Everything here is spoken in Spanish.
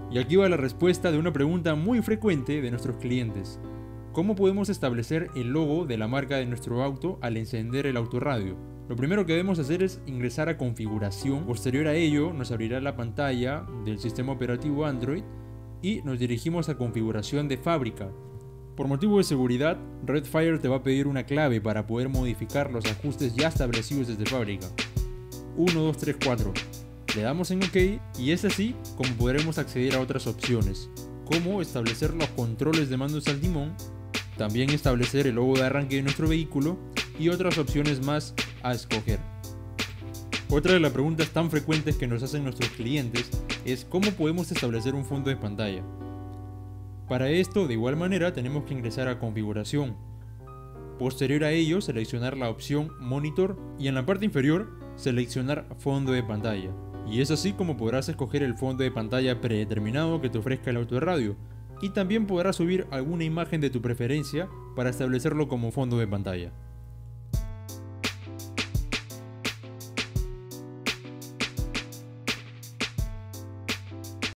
Y aquí va la respuesta de una pregunta muy frecuente de nuestros clientes. ¿Cómo podemos establecer el logo de la marca de nuestro auto al encender el autorradio? Lo primero que debemos hacer es ingresar a configuración. Posterior a ello nos abrirá la pantalla del sistema operativo Android y nos dirigimos a configuración de fábrica. Por motivo de seguridad, Redfire te va a pedir una clave para poder modificar los ajustes ya establecidos desde fábrica. 1, 2, 3, 4. Le damos en OK y es así como podremos acceder a otras opciones, como establecer los controles de mandos al timón, también establecer el logo de arranque de nuestro vehículo y otras opciones más a escoger. Otra de las preguntas tan frecuentes que nos hacen nuestros clientes es cómo podemos establecer un fondo de pantalla. Para esto, de igual manera, tenemos que ingresar a configuración. Posterior a ello, seleccionar la opción Monitor y en la parte inferior, seleccionar fondo de pantalla. Y es así como podrás escoger el fondo de pantalla predeterminado que te ofrezca el autorradio. Y también podrás subir alguna imagen de tu preferencia para establecerlo como fondo de pantalla.